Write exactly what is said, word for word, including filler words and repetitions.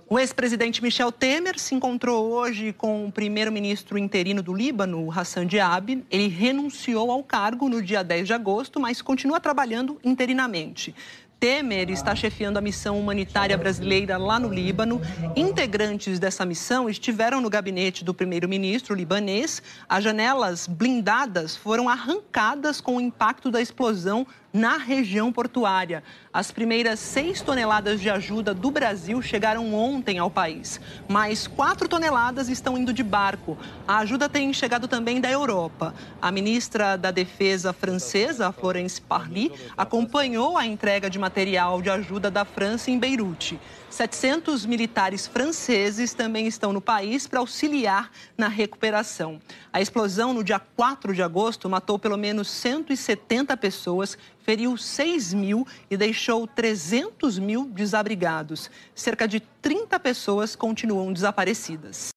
O ex-presidente Michel Temer se encontrou hoje com o primeiro-ministro interino do Líbano, Hassan Diab. Ele renunciou ao cargo no dia dez de agosto, mas continua trabalhando interinamente. Temer está chefiando a missão humanitária brasileira lá no Líbano. Integrantes dessa missão estiveram no gabinete do primeiro-ministro libanês. As janelas blindadas foram arrancadas com o impacto da explosão na região portuária. As primeiras seis toneladas de ajuda do Brasil chegaram ontem ao país. Mais quatro toneladas estão indo de barco. A ajuda tem chegado também da Europa. A ministra da Defesa francesa, Florence Parly, acompanhou a entrega de material de ajuda da França em Beirute. setecentos militares franceses também estão no país para auxiliar na recuperação. A explosão no dia quatro de agosto matou pelo menos cento e setenta pessoas, feriu seis mil e deixou trezentos mil desabrigados. Cerca de trinta pessoas continuam desaparecidas.